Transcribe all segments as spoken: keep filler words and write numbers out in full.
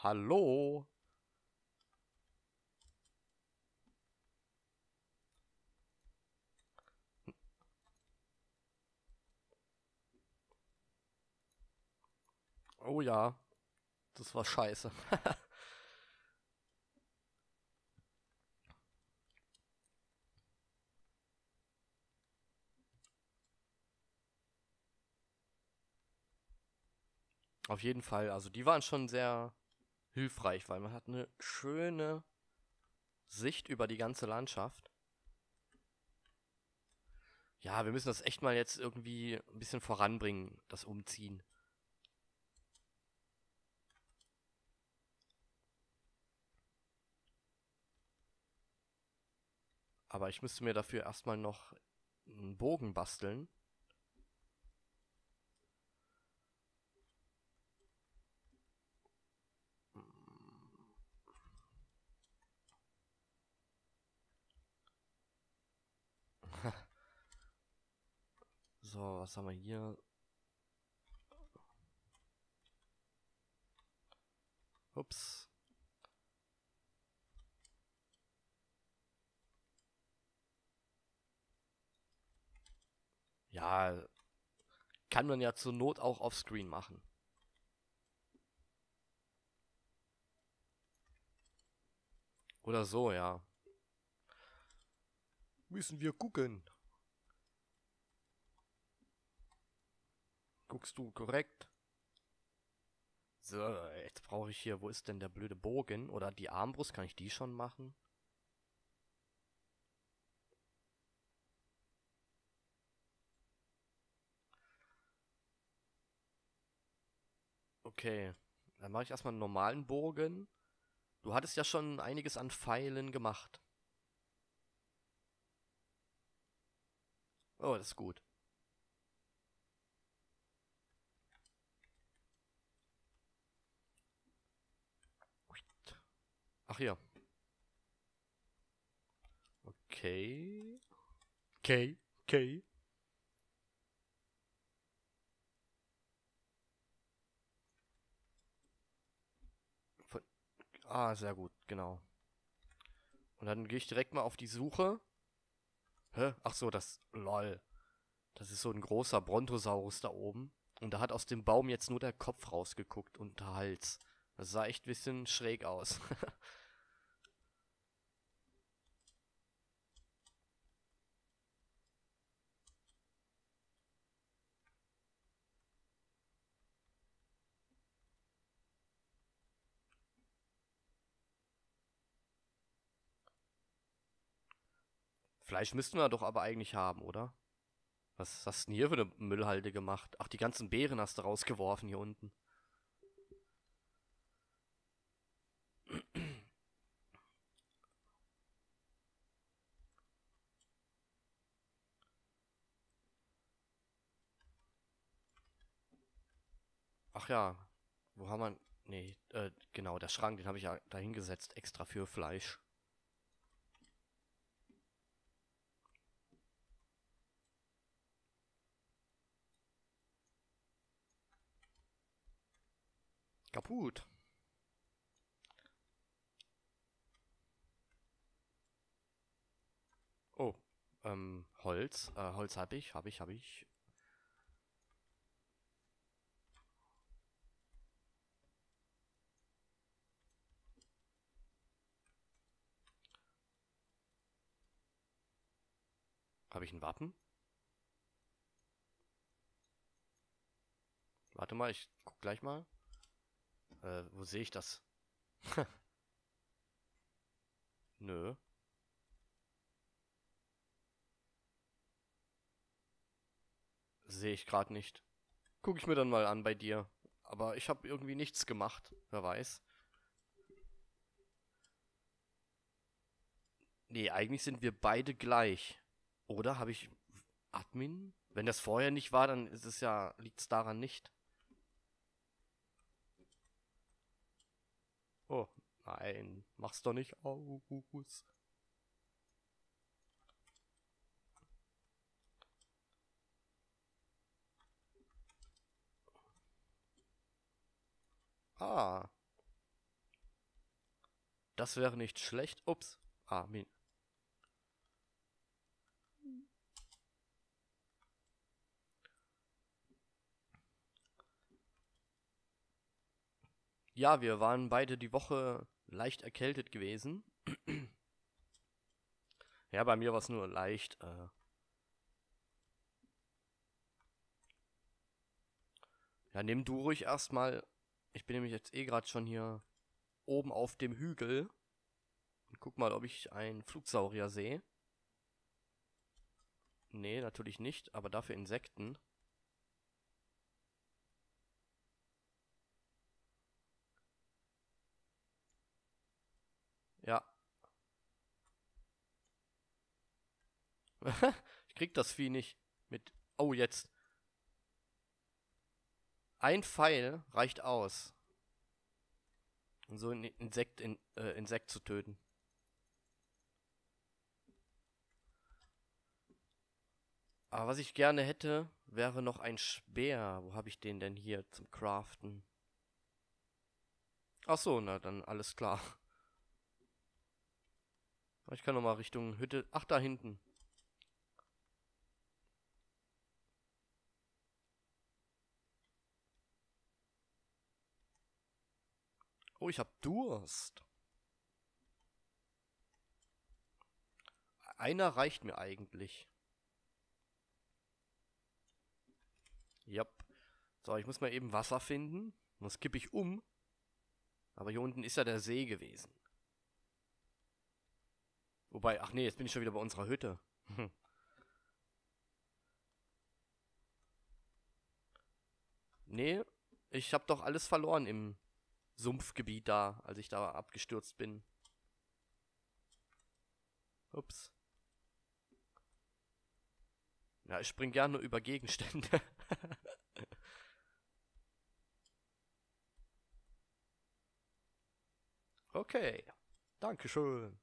Hallo? Oh ja, das war scheiße. Auf jeden Fall, also die waren schon sehr hilfreich, weil man hat eine schöne Sicht über die ganze Landschaft. Ja, wir müssen das echt mal jetzt irgendwie ein bisschen voranbringen, das Umziehen. Aber ich müsste mir dafür erstmal noch einen Bogen basteln. So, was haben wir hier? Ups. Ja, kann man ja zur Not auch offscreen machen. Oder so, ja. Müssen wir gucken. Guckst du korrekt? So, jetzt brauche ich hier, wo ist denn der blöde Bogen? Oder die Armbrust, kann ich die schon machen? Okay, dann mache ich erstmal einen normalen Bogen. Du hattest ja schon einiges an Pfeilen gemacht. Oh, das ist gut. Ach ja. Okay. Okay, okay. Von, ah, sehr gut, genau. Und dann gehe ich direkt mal auf die Suche. Hä? Ach so, das. Lol. Das ist so ein großer Brontosaurus da oben. Und da hat aus dem Baum jetzt nur der Kopf rausgeguckt und der Hals. Das sah echt ein bisschen schräg aus. Fleisch müssten wir doch aber eigentlich haben, oder? Was hast du denn hier für eine Müllhalde gemacht? Ach, die ganzen Beeren hast du rausgeworfen hier unten. Ach ja, wo haben wir... Nee, äh, genau, der Schrank, den habe ich ja dahingesetzt, extra für Fleisch. Kaputt. Oh, ähm, Holz. Äh, Holz habe ich, habe ich, habe ich. Habe ich ein Wappen? Warte mal, ich guck gleich mal. Äh, wo sehe ich das? Nö, sehe ich gerade nicht. Guck ich mir dann mal an bei dir. Aber ich habe irgendwie nichts gemacht. Wer weiß. Nee, eigentlich sind wir beide gleich. Oder habe ich Admin? Wenn das vorher nicht war, dann ist es ja, liegt es daran nicht. Oh, nein, mach's doch nicht aus. Ah, Das wäre nicht schlecht. Ups. Ah, Min. Ja, wir waren beide die Woche leicht erkältet gewesen. Ja, bei mir war es nur leicht. Äh ja, nimm du ruhig erstmal. Ich bin nämlich jetzt eh gerade schon hier oben auf dem Hügel. Und guck mal, ob ich einen Flugsaurier sehe. Nee, natürlich nicht, aber dafür Insekten. Ja. Ich krieg das Vieh nicht mit. Oh, jetzt. Ein Pfeil reicht aus, um so ein Insekt, in, äh, Insekt zu töten. Aber was ich gerne hätte, wäre noch ein Speer. Wo habe ich den denn hier zum Craften? Ach so, na dann alles klar. Ich kann noch mal Richtung Hütte. Ach, da hinten. Oh, ich hab Durst. Einer reicht mir eigentlich. Jap. So, ich muss mal eben Wasser finden. Sonst kippe ich um. Aber hier unten ist ja der See gewesen. Wobei, ach nee, jetzt bin ich schon wieder bei unserer Hütte. Nee, ich hab doch alles verloren im Sumpfgebiet da, als ich da abgestürzt bin. Ups. Ja, ich spring gerne über Gegenstände. Okay, dankeschön.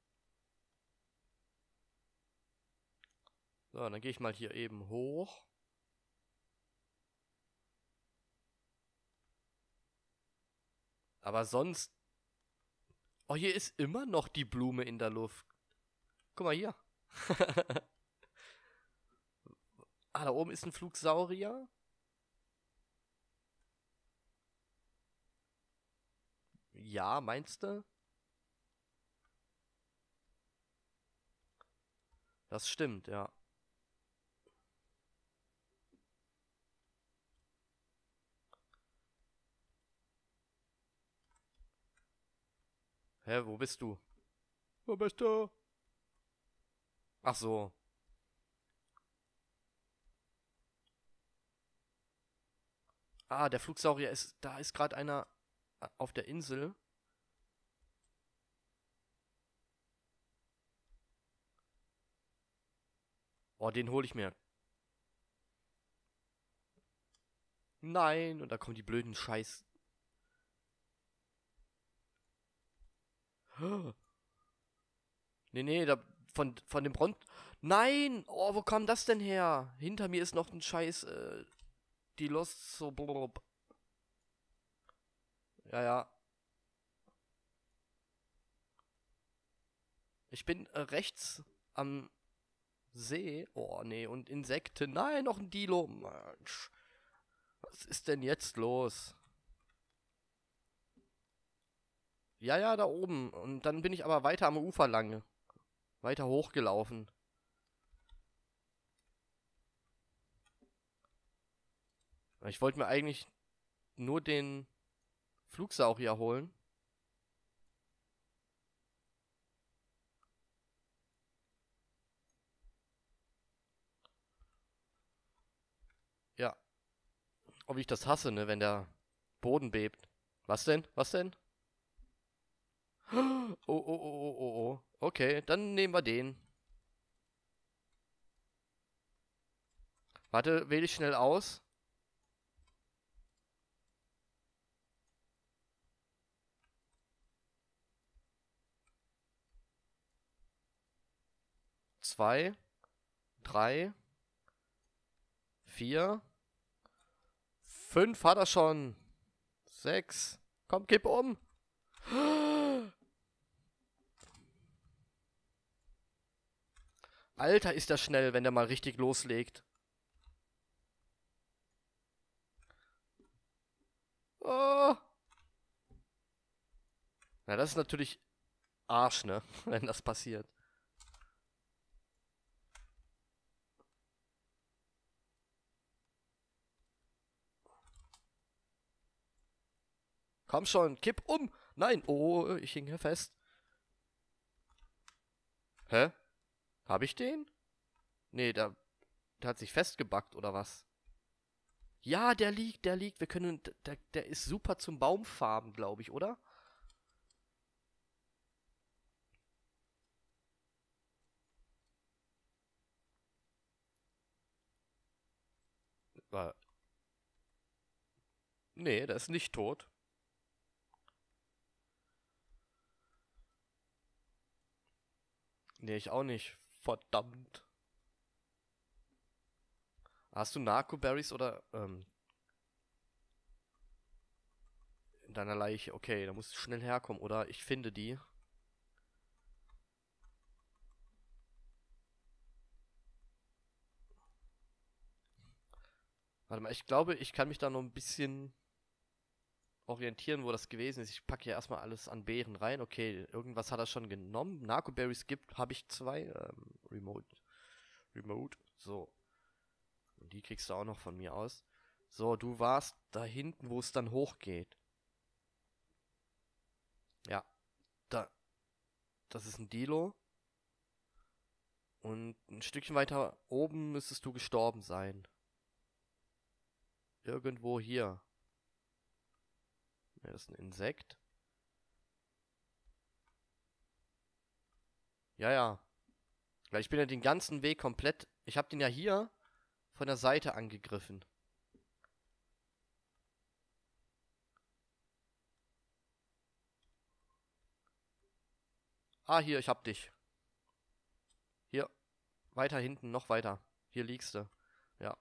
So, dann gehe ich mal hier eben hoch. Aber sonst... Oh, hier ist immer noch die Blume in der Luft. Guck mal hier. Ah, da oben ist ein Flugsaurier. Ja, meinst du? Das stimmt, ja. Hä, wo bist du? Wo bist du? Ach so. Ah, der Flugsaurier ist... Da ist gerade einer auf der Insel. Oh, den hole ich mir. Nein, und da kommen die blöden Scheiß... Nee, nee, da... Von, von dem Bront... Nein! Oh, wo kam das denn her? Hinter mir ist noch ein Scheiß... Äh, die Lost... So... Blub. Ja, ja. Ich bin äh, rechts am See. Oh, nee, und Insekten. Nein, noch ein Dilo. Mensch. Was ist denn jetzt los? Ja, ja, da oben. Und dann bin ich aber weiter am Ufer lang. Weiter hochgelaufen. Ich wollte mir eigentlich nur den Flugsaurier holen. Ja. Ob ich das hasse, ne, wenn der Boden bebt. Was denn? Was denn? Oh, oh, oh, oh, oh, oh. Okay, dann nehmen wir den. Warte, wähle ich schnell aus. Zwei, drei, vier, fünf hat er schon. Sechs. Komm, kipp um. Alter, ist das schnell, wenn der mal richtig loslegt. Oh. Na, das ist natürlich Arsch, ne? Wenn das passiert. Komm schon, kipp um! Nein, oh, ich hing hier fest. Hä? Hab ich den? Nee, der, der hat sich festgebackt, oder was? Ja, der liegt, der liegt. Wir können. Der, der ist super zum Baumfarben, glaube ich, oder? Äh, nee, der ist nicht tot. Nee, ich auch nicht. Verdammt. Hast du Narco-Berries oder ähm, in deiner Leiche? Okay, da musst du schnell herkommen, oder? Ich finde die. Warte mal, ich glaube, ich kann mich da noch ein bisschen orientieren, wo das gewesen ist. Ich packe hier erstmal alles an Beeren rein. Okay, irgendwas hat er schon genommen. Narco-Berries gibt, habe ich zwei. Ähm, Remote. Remote. So. Und die kriegst du auch noch von mir aus. So, du warst da hinten, wo es dann hochgeht. Ja, da. Das ist ein Dilo. Und ein Stückchen weiter oben müsstest du gestorben sein. Irgendwo hier. Ja, das ist ein Insekt. Ja, ja. Weil ich bin ja den ganzen Weg komplett. Ich habe den ja hier von der Seite angegriffen. Ah, hier, ich hab dich. Hier, weiter hinten, noch weiter. Hier liegst du. Ja.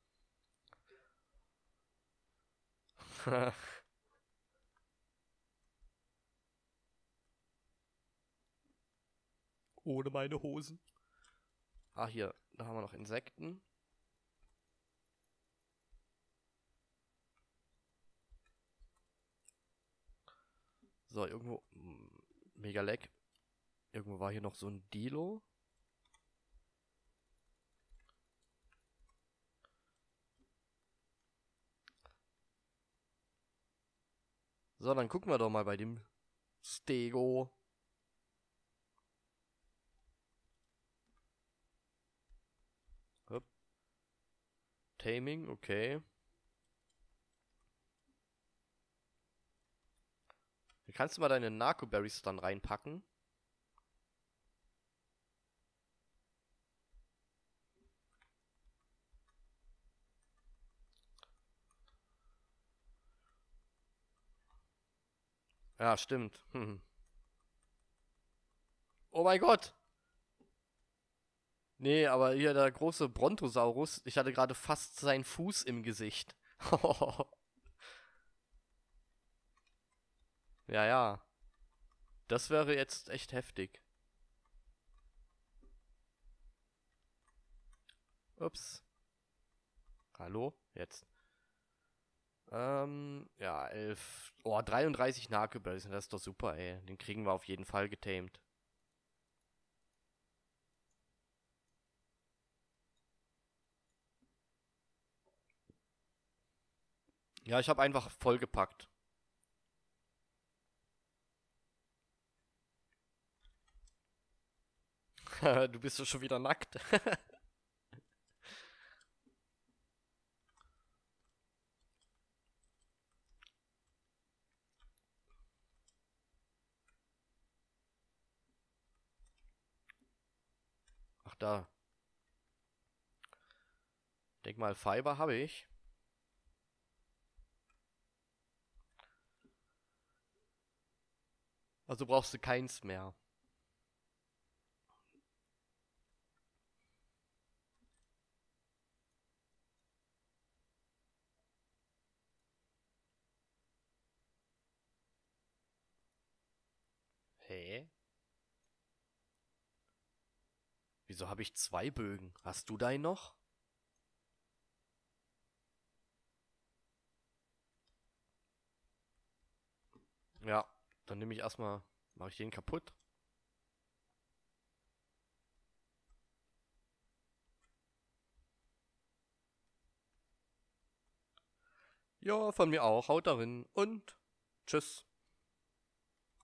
Ohne meine Hosen. Ah, hier, da haben wir noch Insekten. So, irgendwo. Mega leck. Irgendwo war hier noch so ein Dilo. So, dann gucken wir doch mal bei dem Stego. Hup. Taming, okay. Hier kannst du mal deine Narco-Berries dann reinpacken. Ja, stimmt. Hm. Oh mein Gott! Nee, aber hier der große Brontosaurus, ich hatte gerade fast seinen Fuß im Gesicht. Ja, ja. Das wäre jetzt echt heftig. Ups. Hallo? Jetzt. Ähm, ja, elf. Oh, dreiunddreißig Narco-Berries, das ist doch super, ey. Den kriegen wir auf jeden Fall getamed. Ja, ich habe einfach vollgepackt. Du bist doch schon wieder nackt. Ach, da. Denk mal, Fiber habe ich. Also brauchst du keins mehr. Hä? Wieso habe ich zwei Bögen? Hast du deinen noch? Ja, dann nehme ich erstmal, mache ich den kaputt. Ja, von mir auch. Haut darin und tschüss.